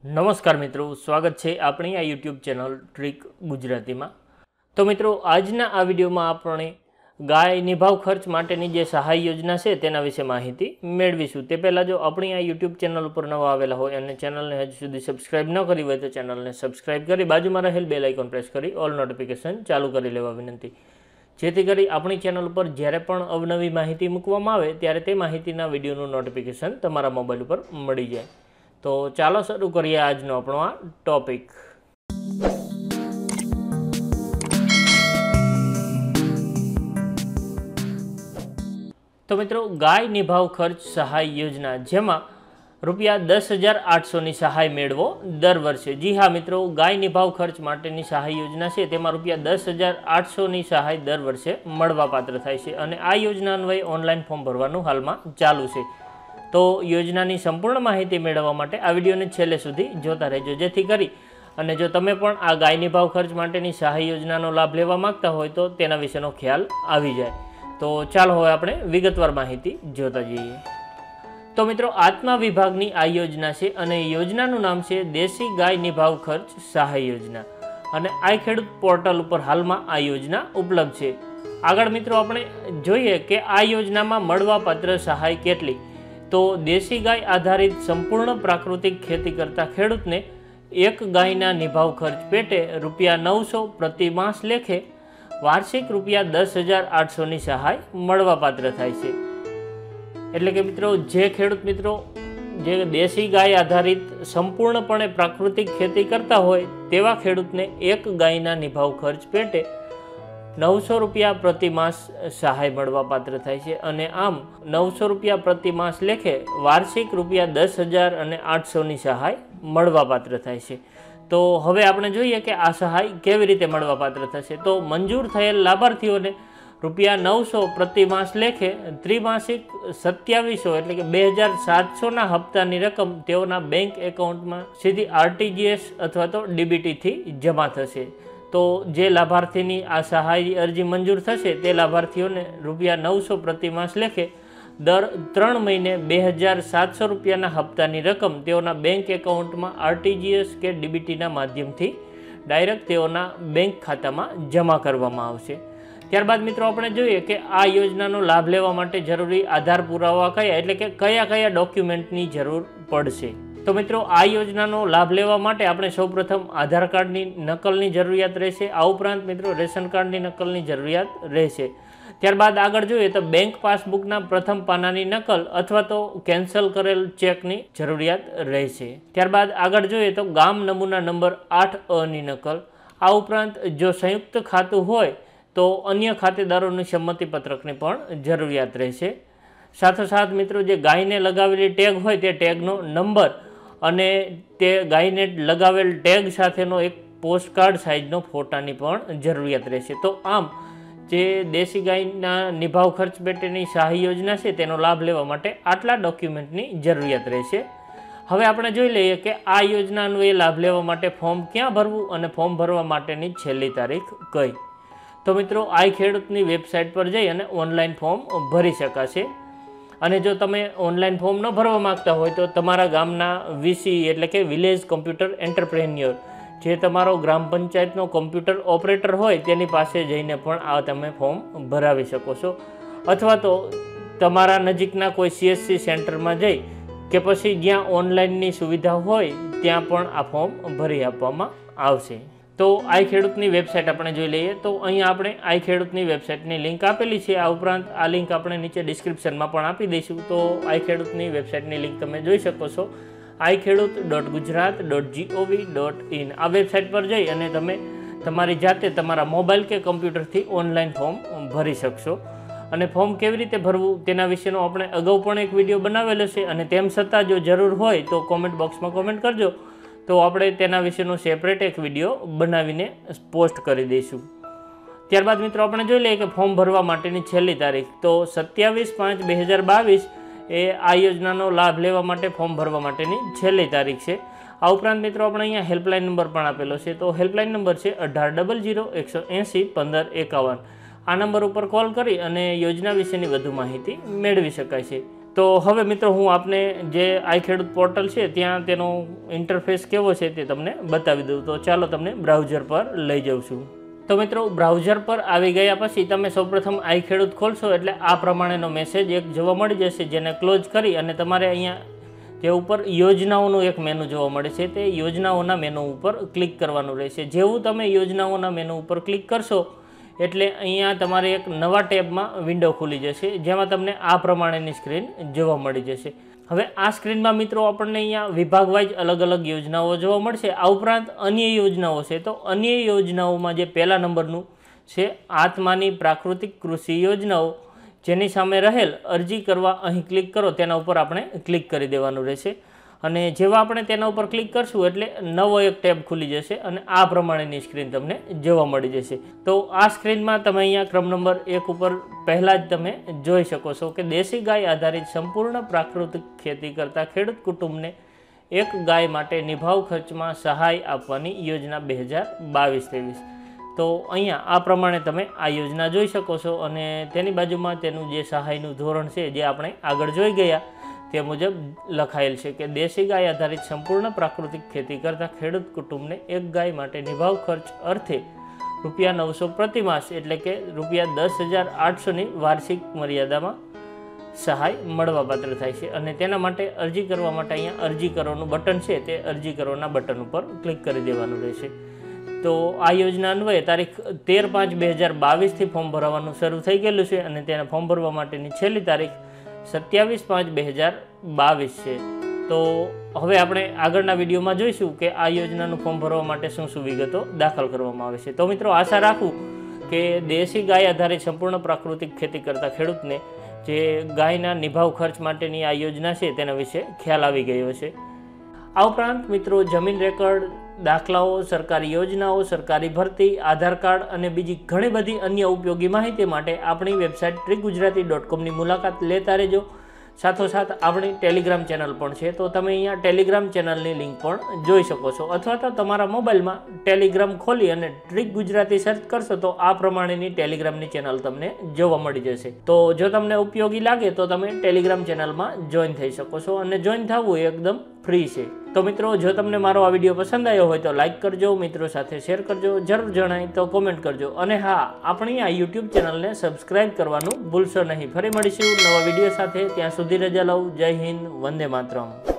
નમસ્કાર મિત્રો, સ્વાગત છે આપણી આ યુટ્યુબ ચેનલ ટ્રીક ગુજરાતીમાં। તો મિત્રો, આજના આ વિડીયોમાં આપણે ગાય નિભાવ ખર્ચ માટેની જે સહાય યોજના છે તેના વિશે માહિતી મેળવીશું। તે પહેલાં જો આપણી આ યુટ્યુબ ચેનલ ઉપર નવા આવેલા હોય અને ચેનલને હજુ સુધી સબસ્ક્રાઇબ ન કરી હોય તો ચેનલને સબસ્ક્રાઇબ કરી બાજુમાં રહેલ બેલ આઇકોન પ્રેસ કરી ઓલ નોટિફિકેશન ચાલુ કરી લેવા વિનંતી, જેથી કરી આપણી ચેનલ ઉપર જ્યારે પણ અવનવી માહિતી મૂકવામાં આવે ત્યારે તે માહિતીના વિડીયોનું નોટિફિકેશન તમારા મોબાઈલ ઉપર મળી જાય। તો ચાલો શરૂ કરીએ આજનો આપણો આ ટોપિક। તો મિત્રો, ગાય નિભાવ ખર્ચ સહાય યોજના, જેમાં રૂપિયા 10,800ની સહાય મેળવો દર વર્ષે। જી હા મિત્રો, ગાય નિભાવ ખર્ચ માટેની સહાય યોજના છે તેમાં રૂપિયા 10,800ની સહાય દર વર્ષે મળવાપાત્ર થાય છે અને આ યોજના અન્વયે ઓનલાઈન ફોર્મ ભરવાનું હાલમાં ચાલુ છે। તો યોજનાની સંપૂર્ણ માહિતી મેળવવા માટે આ વિડીયોને છેલ્લે સુધી જોતા રહેજો, જેથી કરી અને જો તમે પણ આ ગાય નિભાવ ખર્ચ માટેની સહાય યોજનાનો લાભ લેવા માંગતા હોય તો તેના વિશેનો ખ્યાલ આવી જાય। તો ચાલો હવે આપણે વિગતવાર માહિતી જોતા જઈએ। તો મિત્રો, આત્મા વિભાગની આ યોજના છે અને યોજનાનું નામ છે દેશી ગાય નિભાવ ખર્ચ સહાય યોજના અને આ ખેડૂત પોર્ટલ ઉપર હાલમાં આ યોજના ઉપલબ્ધ છે। આગળ મિત્રો આપણે જોઈએ કે આ યોજનામાં મળવાપાત્ર સહાય કેટલી। તો દેશી ગાય આધારિત સંપૂર્ણ પ્રાકૃતિક ખેતી કરતા ખેડૂતને એક ગાયના નિભાવ ખર્ચ પેટે રૂપિયા 900 પ્રતિ માસ લેખે વાર્ષિક રૂપિયા 10,800ની સહાય મળવાપાત્ર થાય છે। એટલે કે મિત્રો, જે ખેડૂત મિત્રો જે દેશી ગાય આધારિત સંપૂર્ણપણે પ્રાકૃતિક ખેતી કરતા હોય તેવા ખેડૂતને એક ગાયના નિભાવ ખર્ચ પેટે 900 રૂપિયા પ્રતિ માસ સહાય મળવાપાત્ર થાય છે અને આમ 900 રૂપિયા પ્રતિ માસ લેખે વાર્ષિક રૂપિયા 10,800ની સહાય મળવાપાત્ર થાય છે। તો હવે આપણે જોઈએ કે આ સહાય કેવી રીતે મળવાપાત્ર થશે। તો મંજૂર થયેલ લાભાર્થીઓને રૂપિયા 900 પ્રતિ માસ લેખે ત્રિમાસિક 2700 એટલે કે 2,700ના હપ્તાની રકમ તેઓના બેંક એકાઉન્ટમાં સીધી RTGS અથવા તો DBTથી જમા થશે। તો જે લાભાર્થીની આ સહાય અરજી મંજૂર થશે તે લાભાર્થીઓને રૂપિયા 900 પ્રતિ માસ લેખે દર 3 મહિને 2,700 રૂપિયાના હપ્તાની રકમ તેઓના બેંક એકાઉન્ટમાં RTGS કે DBTના માધ્યમથી ડાયરેક્ટ તેઓના બેંક ખાતામાં જમા કરવામાં આવશે। ત્યારબાદ મિત્રો આપણે જોઈએ કે આ યોજનાનો લાભ લેવા માટે જરૂરી આધાર પુરાવા કયા, એટલે કે કયા કયા ડોક્યુમેન્ટની જરૂર પડશે। તો મિત્રો, આ યોજનાનો લાભ લેવા માટે આપણે સૌપ્રથમ આધાર કાર્ડની નકલની જરૂરિયાત રહેશે। આ ઉપરાંત મિત્રો રેશન કાર્ડની નકલની જરૂરિયાત રહેશે। ત્યારબાદ આગળ જોઈએ તો બેંક પાસબુકના પ્રથમ પાનાની નકલ અથવા તો કેન્સલ કરેલ ચેકની જરૂરિયાત રહેશે। ત્યારબાદ આગળ જોઈએ તો ગામ નમૂના નંબર 8A ની નકલ। આ ઉપરાંત જો સંયુક્ત ખાતું હોય તો અન્ય ખાતેદારોની સંમતિ પત્રકની પણ જરૂરિયાત રહેશે। સાથોસાથ મિત્રો, જે ગાયને લગાવેલી ટેગ હોય તે ટેગનો નંબર અને તે ગાયને લગાવેલ ટેગ સાથેનો એક પોસ્ટકાર્ડ સાઇઝનો ફોટાની પણ જરૂરિયાત રહેશે। તો આમ જે દેશી ગાયના નિભાવ ખર્ચ પેટેની સહાય યોજના છે તેનો લાભ લેવા માટે આટલા ડોક્યુમેન્ટની જરૂરિયાત રહેશે। હવે આપણે જોઈ લઈએ કે આ યોજના અન્વયે લાભ લેવા માટે ફોર્મ ક્યાં ભરવું અને ફોર્મ ભરવા માટેની છેલ્લી તારીખ કઈ। તો મિત્રો, આ ખેડૂતની વેબસાઇટ પર જઈ અને ઓનલાઈન ફોર્મ ભરી શકાશે અને જો તમે ઓનલાઈન ફોર્મ ન ભરવા માગતા હોય તો તમારા ગામના VC એટલે કે વિલેજ કોમ્પ્યુટર એન્ટરપ્રેન્યોર, જે તમારો ગ્રામ પંચાયતનો કોમ્પ્યુટર ઓપરેટર હોય તેની પાસે જઈને પણ આ તમે ફોર્મ ભરાવી શકો છો, અથવા તો તમારા નજીકના કોઈ CSC સેન્ટરમાં જઈ કે પછી જ્યાં ઓનલાઈનની સુવિધા હોય ત્યાં પણ આ ફોર્મ ભરી આપવામાં આવશે। તો આઈ ખેડૂતની વેબસાઇટ આપણે જોઈ લઈએ। તો અહીંયા આપણે આઈ ખેડૂતની વેબસાઇટની લિંક આપેલી છે। આ ઉપરાંત આ લિંક આપણે નીચે ડિસ્ક્રિપ્શનમાં પણ આપી દઈશું। તો આઈ ખેડૂતની વેબસાઇટની લિંક તમે જોઈ શકો છો, iKheduत.gujarat.gov.in। આ વેબસાઇટ પર જઈ અને તમે તમારી જાતે તમારા મોબાઈલ કે કમ્પ્યુટરથી ઓનલાઈન ફોર્મ ભરી શકશો અને ફોર્મ કેવી રીતે ભરવું તેના વિશેનો આપણે અગાઉ પણ એક વિડીયો બનાવેલો છે અને તેમ છતાં જો જરૂર હોય તો કોમેન્ટ બોક્સમાં કોમેન્ટ કરજો, તો આપણે તેના વિશેનો સેપરેટ એક વિડીયો બનાવીને પોસ્ટ કરી દઈશું। ત્યારબાદ મિત્રો આપણે જોઈ લઈએ કે ફોર્મ ભરવા માટેની છેલ્લી તારીખ તો 27/5/2022 એ આ યોજનાનો લાભ લેવા માટે ફોર્મ ભરવા માટેની છેલ્લી તારીખ છે। આ ઉપરાંત મિત્રો આપણે અહીંયા હેલ્પલાઇન નંબર પણ આપેલો છે। તો હેલ્પલાઇન નંબર છે 1800 180 15 51। આ નંબર ઉપર કોલ કરી અને યોજના વિશેની વધુ માહિતી મેળવી શકાય છે। તો હવે મિત્રો હું આપને જે આઈ ખેડૂત પોર્ટલ છે ત્યાં તેનો ઇન્ટરફેસ કેવો છે તે તમને બતાવી દઉં. તો ચાલો તમને બ્રાઉઝર પર લઈ જાઉં છું. તો મિત્રો બ્રાઉઝર પર આવી ગયા પછી તમે સૌપ્રથમ આઈ ખેડૂત ખોલશો એટલે આ પ્રમાણેનો મેસેજ એક જોવા મળી જશે, જેને ક્લોઝ કરી અને તમારે અહીંયા જે ઉપર યોજનાઓનું એક મેનુ જોવા મળે છે તે યોજનાઓના મેનુ ઉપર ક્લિક કરવાનું રહેશે. જેવું તમે યોજનાઓના મેનુ ઉપર ક્લિક કરશો એટલે અહીંયા તમારે એક નવા ટેબમાં વિન્ડો ખુલી જશે, જેમાં તમને આ પ્રમાણેની સ્ક્રીન જોવા મળી જશે. હવે આ સ્ક્રીનમાં મિત્રો આપણને અહીંયા વિભાગ વાઇઝ અલગ અલગ યોજનાઓ જોવા મળશે. આ ઉપરાંત અન્ય યોજનાઓ છે. તો અન્ય યોજનાઓમાં જે પહેલા નંબરનું છે આત્માની પ્રાકૃતિક કૃષિ યોજનાઓ, જેની સામે રહેલ અરજી કરવા અહીં ક્લિક કરો તેના ઉપર આપણે ક્લિક કરી દેવાનું રહેશે. અને જેવા આપણે તેના ઉપર ક્લિક કરશું એટલે નવો એક ટેબ ખુલી જશે અને આ પ્રમાણેની સ્ક્રીન તમને જોવા મળી જશે. તો આ સ્ક્રીનમાં તમે અહીંયા ક્રમ નંબર 1 ઉપર પહેલાં જ તમે જોઈ શકો છો કે દેશી ગાય આધારિત સંપૂર્ણ પ્રાકૃતિક ખેતી કરતા ખેડૂત કુટુંબને એક ગાય માટે નિભાવ ખર્ચમાં સહાય આપવાની યોજના 2022-23. તો અહીંયા આ પ્રમાણે તમે આ યોજના જોઈ શકો છો અને તેની બાજુમાં તેનું જે સહાયનું ધોરણ છે જે આપણે આગળ જોઈ ગયા તે મુજબ લખાયેલ છે કે દેશી ગાય આધારિત સંપૂર્ણ પ્રાકૃતિક ખેતી કરતા ખેડૂત કુટુંબને એક ગાય માટે નિભાવ ખર્ચ અર્થે ₹900 પ્રતિ માસ એટલે કે ₹10,800ની વાર્ષિક મર્યાદામાં સહાય મળવાપાત્ર થાય છે. અને તેના માટે અરજી કરવા માટે અહીંયા અરજી કરવાનું બટન છે તે અરજી કરવાના બટન ઉપર ક્લિક કરી દેવાનું રહેશે. તો આ યોજના અન્વયે તારીખ 13/5/2022થી ફોર્મ ભરવાનું શરૂ થઈ ગયેલું છે અને તેને ફોર્મ ભરવા માટેની છેલ્લી તારીખ 27/5/2022 છે. તો હવે આપણે આગળના વિડીયોમાં જોઈશું કે આ યોજનાનું ફોર્મ ભરવા માટે શું શું વિગતો દાખલ કરવામાં આવે છે. તો મિત્રો આશા રાખું કે દેશી ગાય આધારિત સંપૂર્ણ પ્રાકૃતિક ખેતી કરતા ખેડૂતને જે ગાયના નિભાવ ખર્ચ માટેની આ યોજના છે તેના વિશે ખ્યાલ આવી ગયો છે. આ ઉપરાંત મિત્રો જમીન રેકર્ડ, દાખલાઓ, સરકારી યોજનાઓ, સરકારી ભરતી, આધાર કાર્ડ અને બીજી ઘણી બધી અન્ય ઉપયોગી માહિતી માટે આપણી વેબસાઇટ trickgujarati.comની મુલાકાત લેતા રહેજો. સાથોસાથ આપણી ટેલિગ્રામ ચેનલ પણ છે, તો તમે અહીંયા ટેલિગ્રામ ચેનલની લિંક પણ જોઈ શકો છો. અથવા તો તમારા મોબાઈલમાં ટેલિગ્રામ ખોલી અને ટ્રીક ગુજરાતી સર્ચ કરશો તો આ પ્રમાણેની ટેલિગ્રામની ચેનલ તમને જોવા મળી જશે. તો જો તમને ઉપયોગી લાગે તો તમે ટેલિગ્રામ ચેનલમાં જોઈન થઈ શકો છો અને જોઈન થવું એકદમ ફ્રી છે. તો મિત્રો જો તમને મારો આ વિડીયો પસંદ આવ્યો હોય તો લાઇક કરજો, મિત્રો સાથે શેર કરજો, જરૂર જણાય તો કોમેન્ટ કરજો અને હા, આપણી આ યુટ્યુબ ચેનલને સબસ્ક્રાઈબ કરવાનું ભૂલશો નહીં. ફરી મળીશું નવા વિડીયો સાથે. ત્યાં સુધી રજા લઉં. જય હિન્દ, વંદે માતરમ.